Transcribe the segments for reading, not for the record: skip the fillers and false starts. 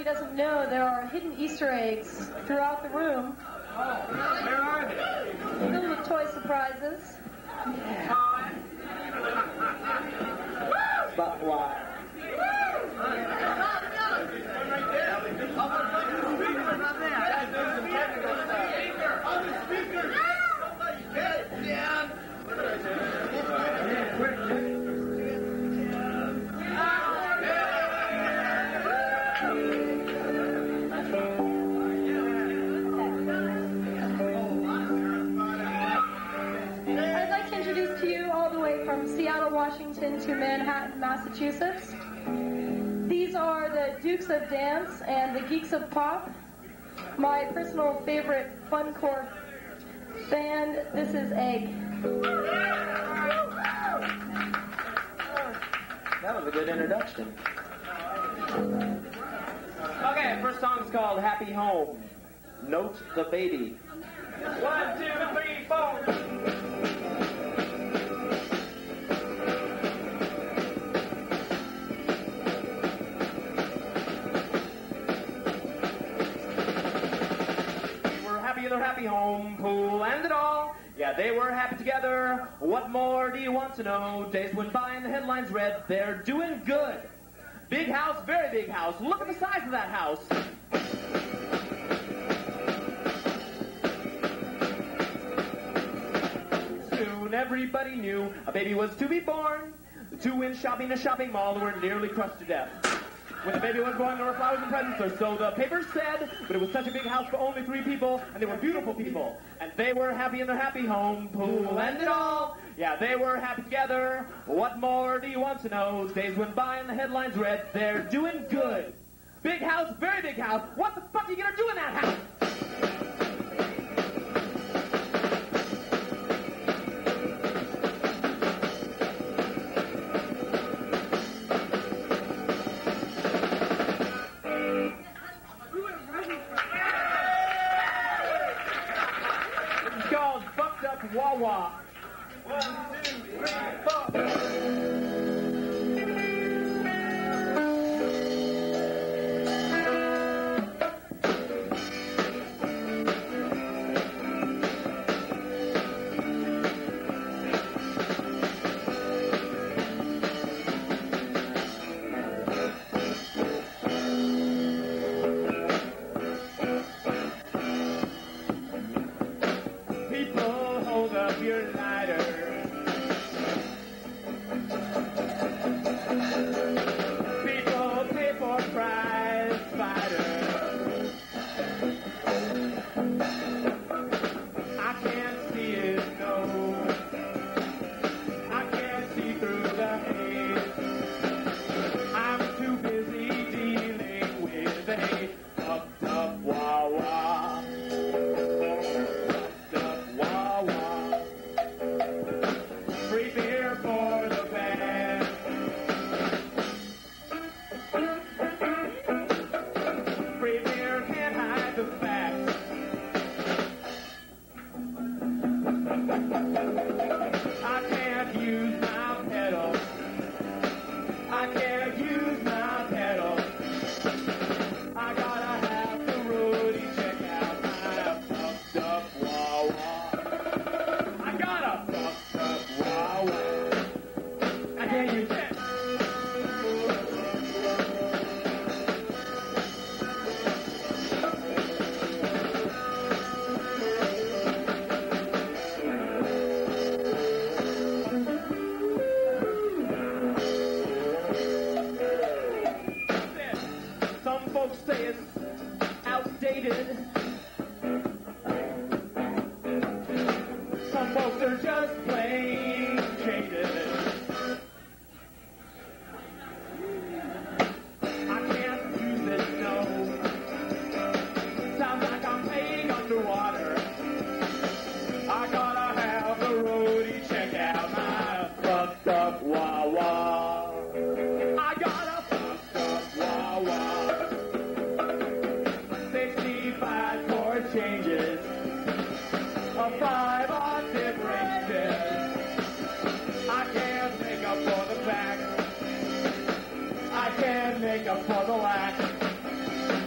doesn't know, there are hidden Easter eggs throughout the room. Oh, where are they? Filled with toy surprises. But why? I'd like to introduce to you all the way from Seattle, Washington to Manhattan, Massachusetts. These are the Dukes of Dance and the Geeks of Pop. My personal favorite funcore band, this is Egg. That was a good introduction. Okay, first song's called Happy Home. Note the baby. 1, 2, 3, 4. In their happy home, pool and it all. Yeah, they were happy together. What more do you want to know? Days went by and the headlines read, they're doing good. Big house, very big house. Look at the size of that house. Soon everybody knew a baby was to be born. The two went shopping in a shopping mall and were nearly crushed to death. When the baby was born, there were flowers and presents, or so the papers said, but it was such a big house for only 3 people, and they were beautiful people. And they were happy in their happy home, pool and it all. Yeah, they were happy together. What more do you want to know? Days went by and the headlines read, they're doing good. Big house, very big house. What the fuck are you gonna do in that house? Wawa. 1, 2, 3, 4. make up for the lack.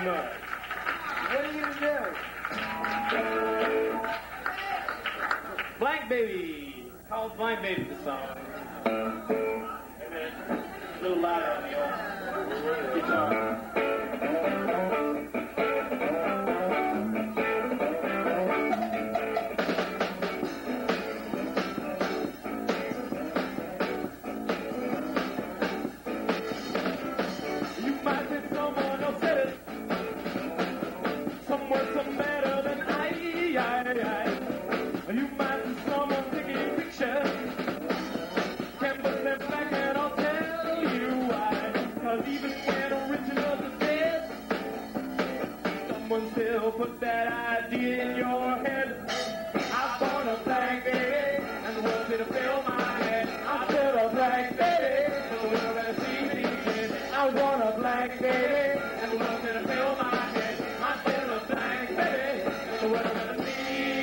very much. What are you going to do? Blank Baby. Called Blank Baby, the song. A little louder on the old guitar. You might be someone taking a picture. Can't put them back and I'll tell you why. 'Cause even when originals are dead, someone still put that idea in your head. I bought a blank baby, and the world's gonna fill my head. I still a blank baby, and the world gonna see me again. I want a blank baby, and the world's gonna fill my head. I'm still a blank baby, and the world gonna see me.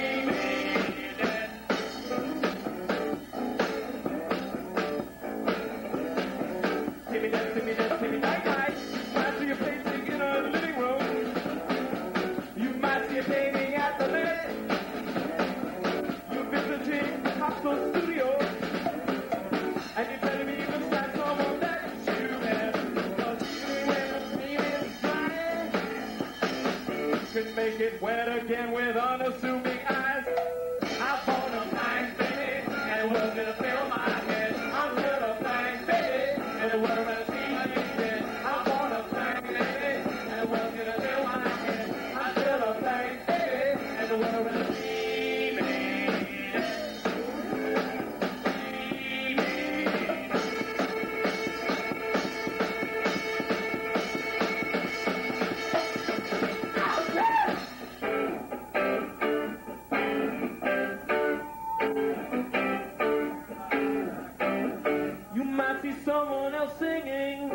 Studio, and you better be looks like someone that you have. 'Cause even when the steam is dry, you can make it wet again with unassuming eyes. I bought a blank baby, and it was gonna fill my head. I'm still a blank baby, and the world gonna see me again. I bought a blank baby, and it was gonna fill my head. I'm still a blank baby, and the world gonna see me. Someone else singing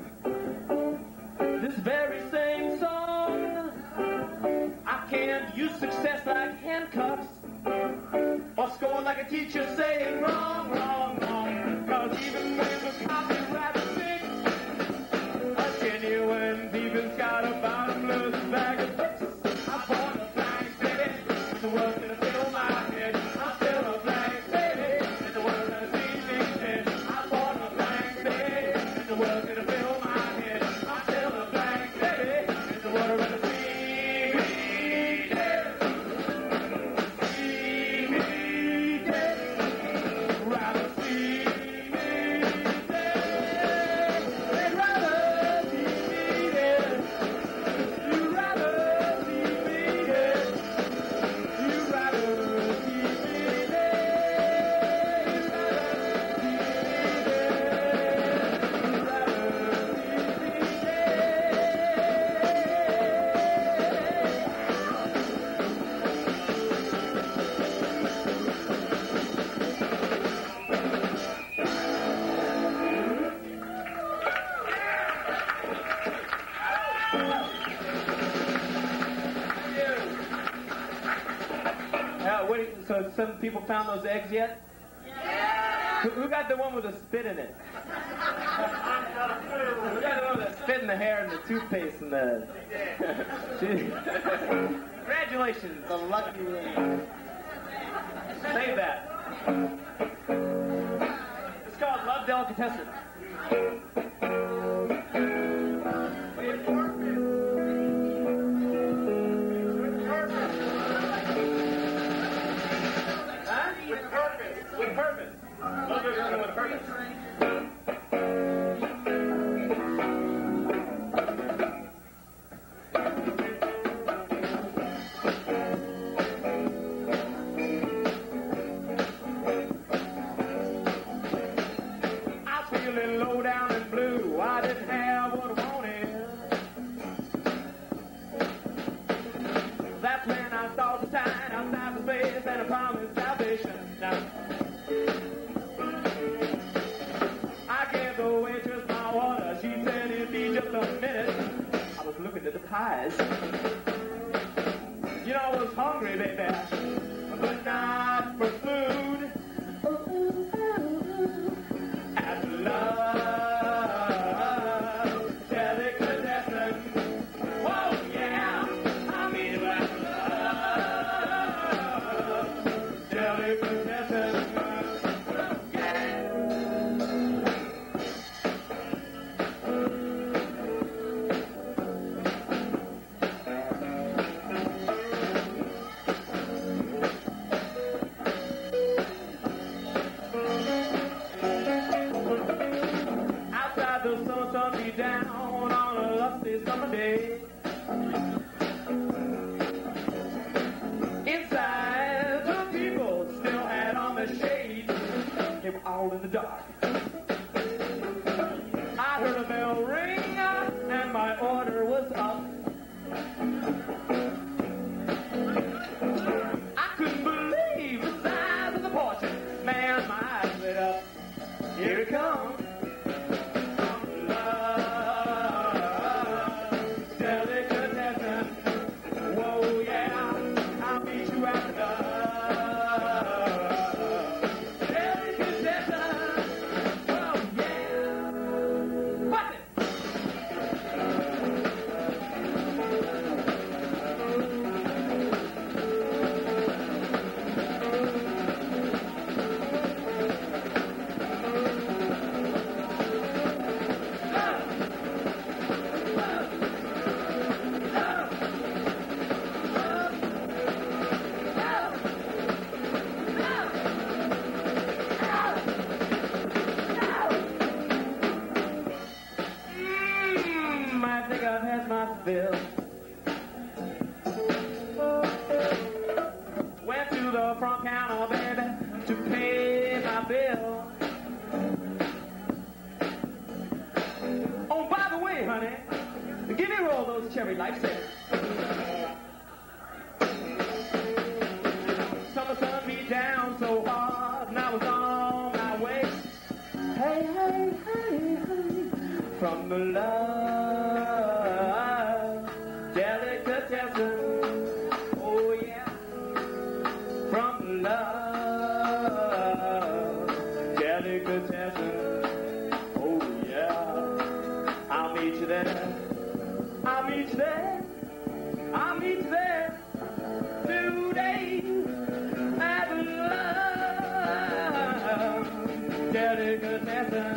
this very same song. I can't use success like handcuffs or score like a teacher saying wrong, wrong, wrong. 'Cause even when the copyright sings, a genuine demon's got a bottomless bag of tricks. I bought a blank baby, the world's gonna fill my head. I'm still a blank baby, and the world's gonna see me dead. I bought a blank baby, and the world's gonna fill my head. I'm still a blank baby, and the world's gonna see me dead. See me dead. Rather see me dead. They'd rather see me dead. You'd rather see me dead. You'd rather see me dead. You'd rather see me dead. You'd rather see me So some people found those eggs yet? Yeah. Who got the one with the spit in it? Who got the one with the spit in the hair and the toothpaste and the... Congratulations. The lucky one. Save that. It's called Love Delicatessen. With purpose. Love is running with purpose. I was feeling low down and blue. I didn't have what I wanted. That's when I saw the sign outside the space and I promised salvation. Now, I gave the waitress my water. She said it'd be just a minute. I was looking at the pies. You know, I was hungry, baby, but not for food. At love, delicatessen. Whoa! day. Inside, the people still had on the shades. They were all in the dark. I heard a bell ring, and my order was up. I couldn't believe the size of the portion. Man, my eyes lit up. Here it comes. Went to the front counter, baby, to pay my bill. Oh, by the way, honey, give me all those cherry lifesavers. Summer sun beat down so hard, and I was on my way. Hey, hey, hey, hey, from the love delicatessen. Oh, yeah, from the love delicatessen. Oh, yeah, I'll meet you there. I'll meet you there. I'll meet you there today at the love delicatessen.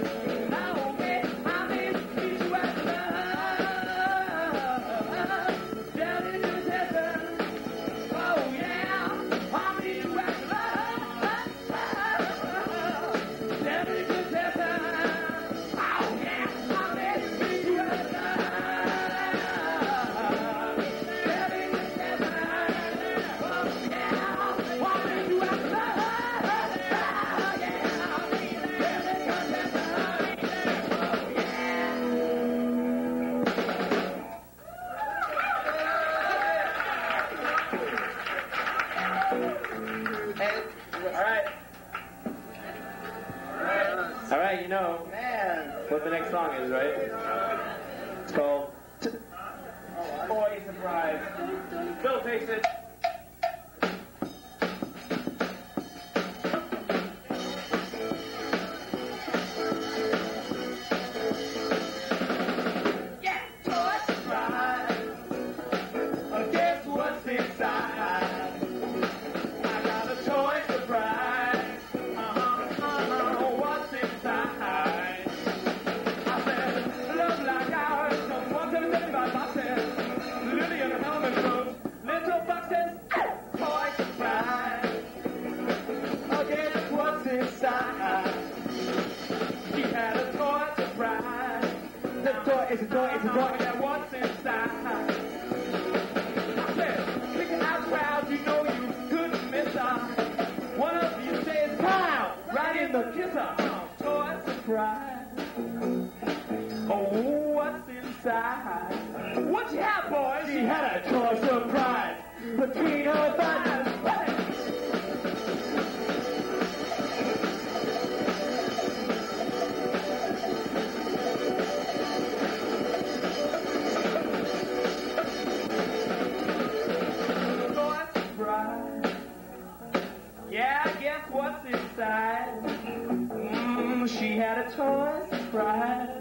All right, you know what the next song is, right? It's called Boy Surprise. Bill takes it. Yeah, Boy Surprise. Guess what's inside? I got a toy surprise. He had a toy surprise. The toy is a toy, it's a toy. That what's inside. I said, pick it out crowd, you know you couldn't miss her. One of these days, pow, right in the kisser. Toy surprise. Oh, what's inside? What you have, boys? She had a toy surprise between her thighs. Yeah, guess what's inside? She had a toy surprise.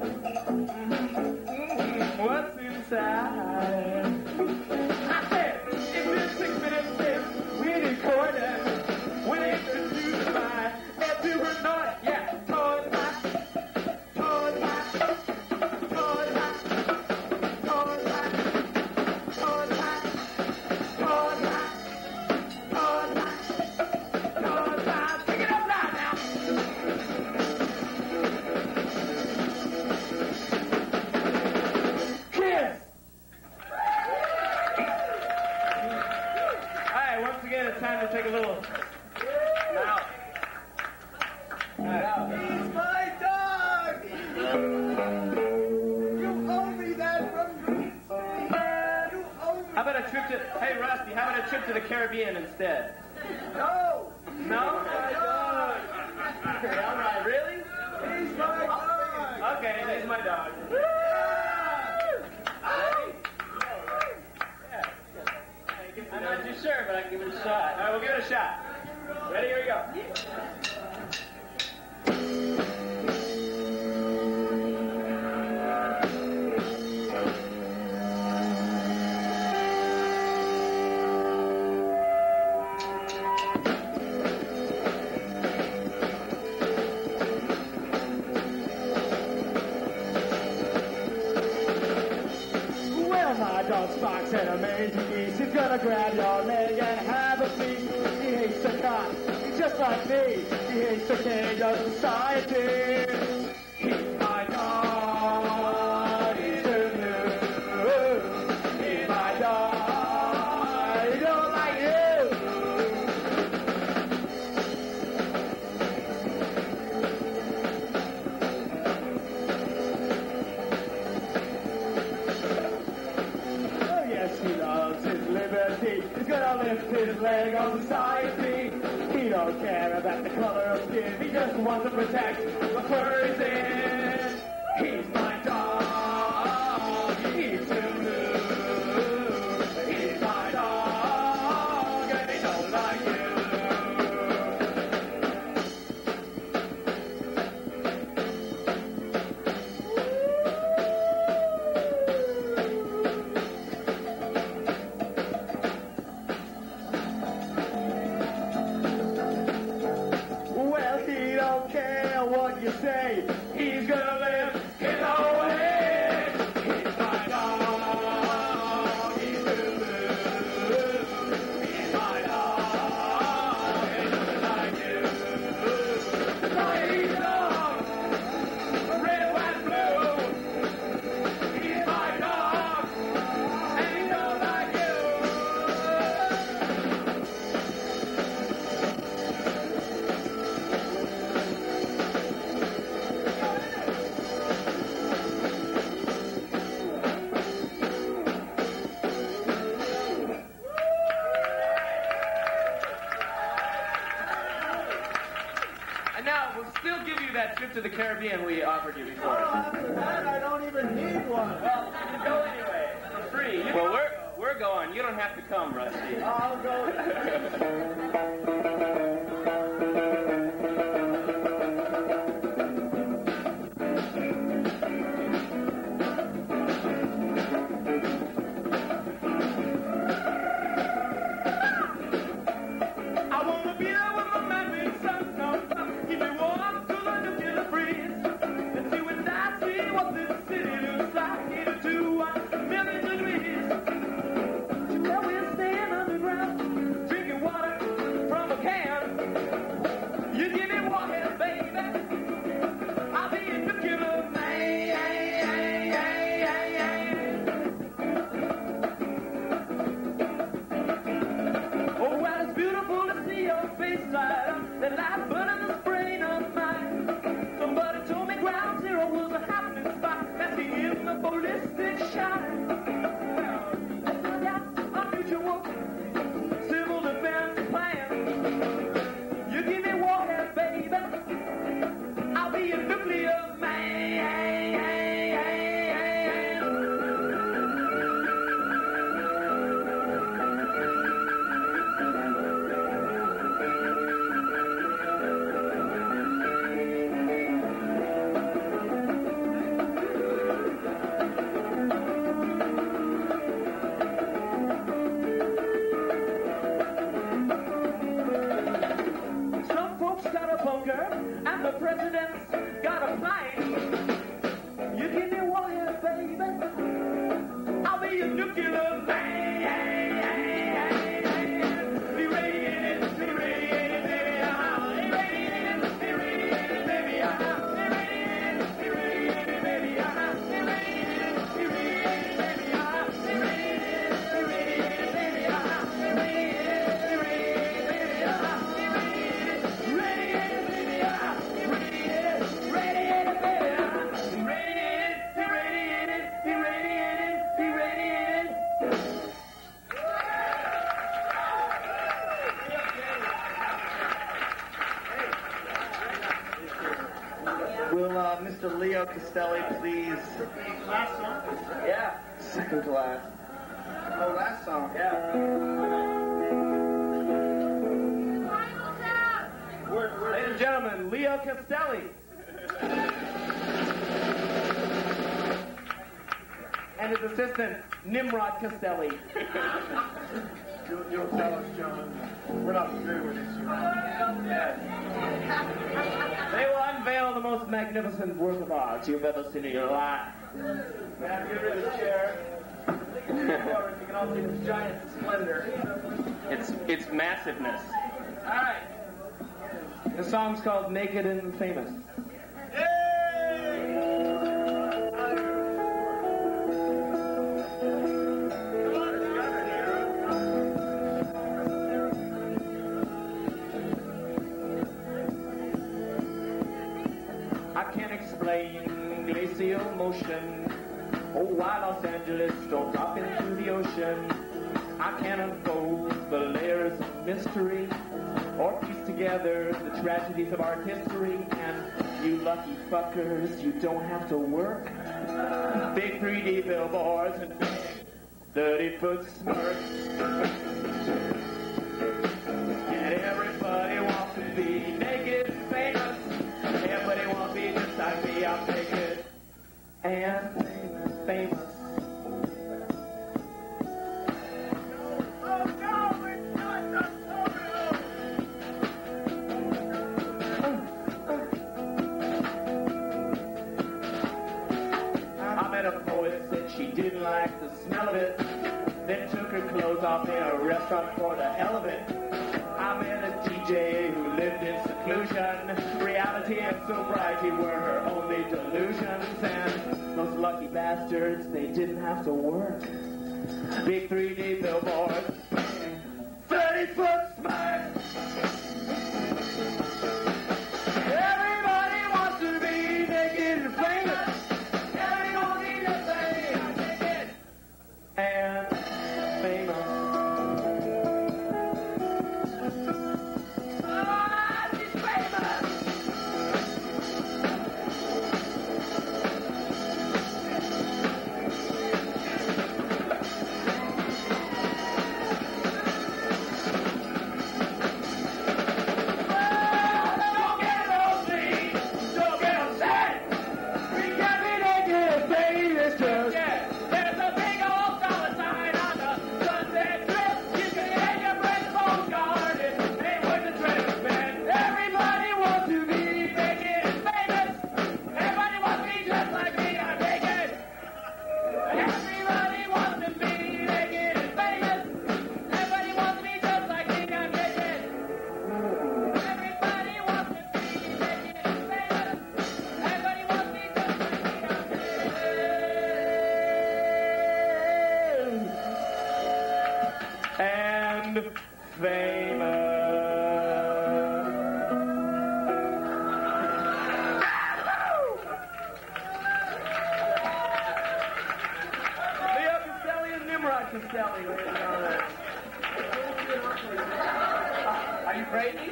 What's inside? I said, it's been 6 minutes since we recorded. When it introduced my head to her noise. Yeah, toy surprise. Toy surprise. Toy surprise. Toy surprise. Toy surprise. Toy surprise. Kiss! He's my dog! You owe me that from Green Street! You owe me How about a trip to... Hey, Rusty, how about a trip to the Caribbean instead? No! No? My dog! Okay, all right, really? He's my dog! Okay, he's my dog. I'm not too sure, but I can give it a shot. All right, we'll give it a shot. Ready? Here we go. Well, my dog Spock's an amazing beast. He's gonna grab your leg and have a feast. He hates the cop, just like me. He hates the king of society. He's my dog. He's too new. He's my dog. He don't like you. Oh, yes, he loves his liberty. He's gonna lift his leg on society. He don't care about the color of skin. He just wants to protect the fur he's in. He's my dog. He's too new. He's my dog, and he don't like you. Well, he don't care what you say. He's gonna live his own way. He's my dog. He's too blue. He's my dog. He doesn't like you. My dog. Red, white, blue. He's my dog. And he don't like you. And now, we'll still give you that trip to the Caribbean we offered you before. After that, I don't even need one. Well, you can go anyway, for free. Well, we're going. You don't have to come, Rusty. I'll go. I wanna be there when the magic sun comes up. Keep me warm till I look in the breeze. And see when I see what this city looks like. Heated to 1 million degrees. Where we'll stand underground, drinking water from a can. You give me water, baby. I'll be a nuclear man. Oh, well, it's beautiful to see your face light up. That light burning the brain of mine. Somebody told me ground zero was a happening spot. That's in the ballistic shine. Let's find out our mutual civil defense plan. You give me water, baby. I'll be a nuclear man. Some folks got a bunker, and the president's got a plane. You give me water, baby. I'll be a nuclear man. Be radiated, baby. Irradiated, be radiated, baby. Irradiated, be radiated, baby. Irradiated, be radiated, baby. Irradiated, be radiated, baby. Irradiated, be radiated, baby. Will Mr. Leo Castelli please? Last song? Yeah. Second to last. Oh, last song. Yeah. Ladies and gentlemen, Leo Castelli. And his assistant, Nimrod Castelli. You'll tell us, John. We're not familiar with this. They will unveil the most magnificent work of art you've ever seen in your life. Man, get rid of the chair. You can all see this giant splendor. It's massiveness. All right. The song's called Naked and Famous. I can't explain glacial motion. Oh, why Los Angeles don't drop into the ocean. I can't unfold the layers of mystery or piece together the tragedies of art history. And you lucky fuckers, you don't have to work. Big 3D billboards and big 30-foot smirks. And everybody wants to be naked and famous. Everybody wants to be just like me. I'm naked and famous. I met a poet, said she didn't like the smell of it, then took her clothes off in a restaurant for the hell of it. I met a DJ who lived in seclusion. Reality and sobriety were her only delusions, and those lucky bastards, they didn't have to work. Big 3D billboards, 30-foot smirks. Everybody wants to be naked and famous. Everybody wants to be just like naked and famous. Are you crazy?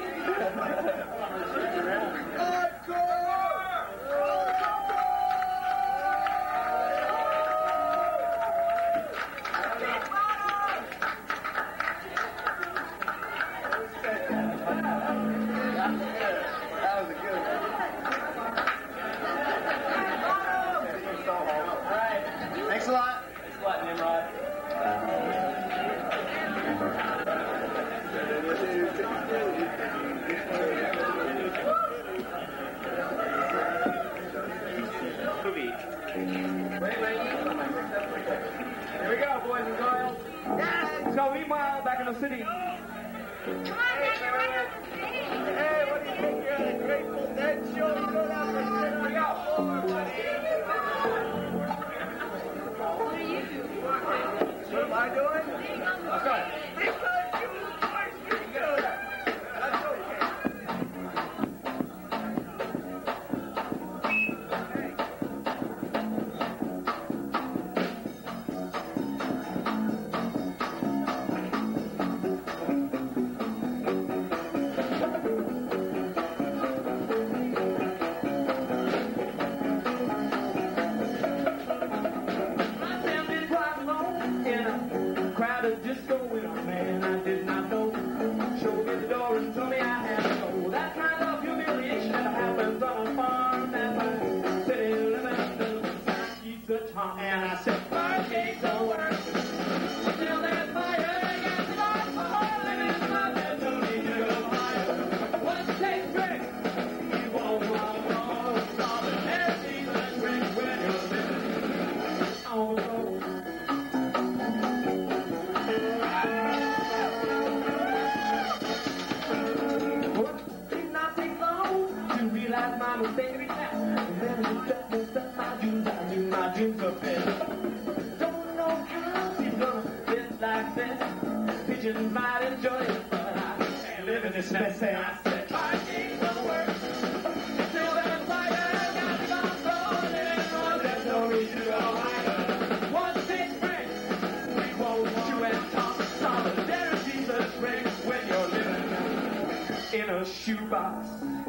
Thanks a lot. Thanks a lot, Nimrod. Movie. Wait. Here we go, boys and girls. So meanwhile, back in the city. Come on, Dad, Hey, what do you think? You're at a Grateful Dead show? You go down there and sit down. what are you doing? What am I doing? Let's go. Because you forced me to do that. That's okay. realized mine was taking me back. And then I set my dreams, I knew my dreams were big. Don't know how she's gonna live like this. Pigeons might enjoy it, but I can't live in this mess. And I said, 5 days will work. Until that fire got me on rolling, there's no reason to go higher. Once it's spring, we won't chew and talk. Solidarity's a spring when you're living in a shoebox.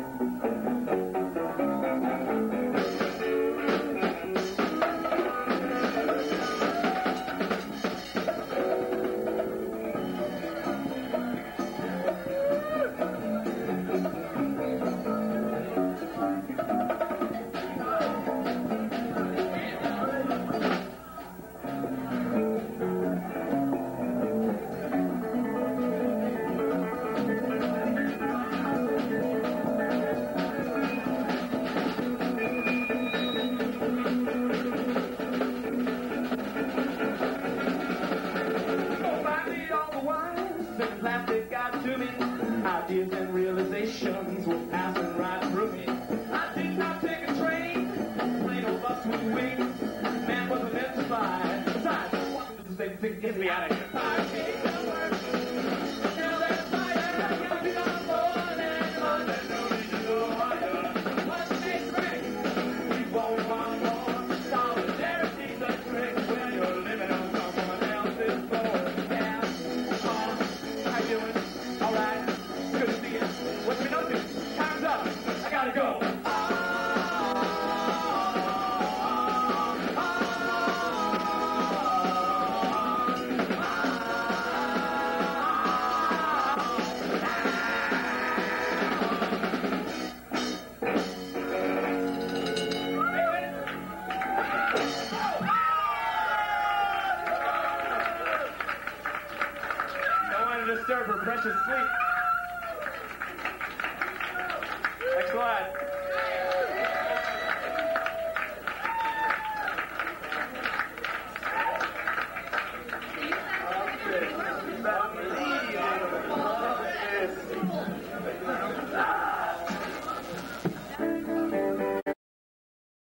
Ideas and realizations were passing right through me. I did not take a train, plane or bus with wings. Man wasn't meant to fly. Besides, walking to the same thing gets me out of here. 5 days of work. Till there's fire, got me on board and there's no need to go higher. Once they spring, we won't want more. Solidarity's a trick when you're living on someone else's board. Yeah, how you doing? All right. Good to see you. What's been up to? Time's up. I gotta go. Don't want to disturb her precious sleep. Thanks a lot.